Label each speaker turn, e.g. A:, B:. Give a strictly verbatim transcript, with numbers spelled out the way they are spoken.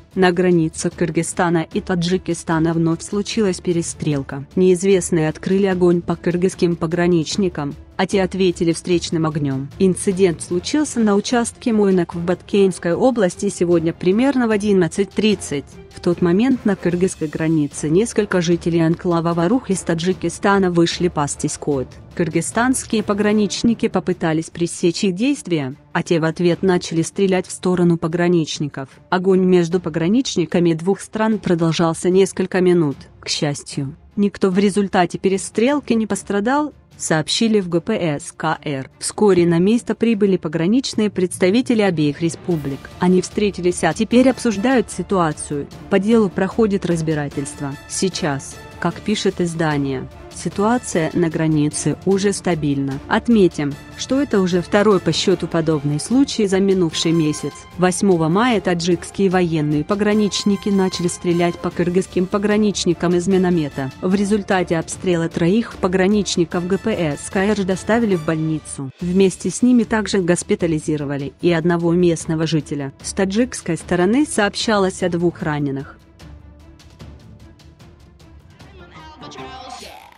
A: На границе Кыргызстана и Таджикистана вновь случилась перестрелка. Неизвестные открыли огонь по кыргызским пограничникам, а те ответили встречным огнем. Инцидент случился на участке Мойнак в Баткенской области сегодня примерно в одиннадцать тридцать. В тот момент на кыргызской границе несколько жителей анклава Варух из Таджикистана вышли пасти скот. Кыргызстанские пограничники попытались пресечь их действия, а те в ответ начали стрелять в сторону пограничников. Огонь между пограничниками двух стран продолжался несколько минут. К счастью, никто в результате перестрелки не пострадал, сообщили в гэ пэ эс ка эр. Вскоре на место прибыли пограничные представители обеих республик. Они встретились, а теперь обсуждают ситуацию. По делу проходит разбирательство. Сейчас, как пишет издание, ситуация на границе уже стабильна. Отметим, что это уже второй по счету подобный случай за минувший месяц. восьмого мая таджикские военные пограничники начали стрелять по кыргызским пограничникам из миномета. В результате обстрела троих пограничников гэ пэ эс ка эр доставили в больницу. Вместе с ними также госпитализировали и одного местного жителя. С таджикской стороны сообщалось о двух раненых.
B: Yeah.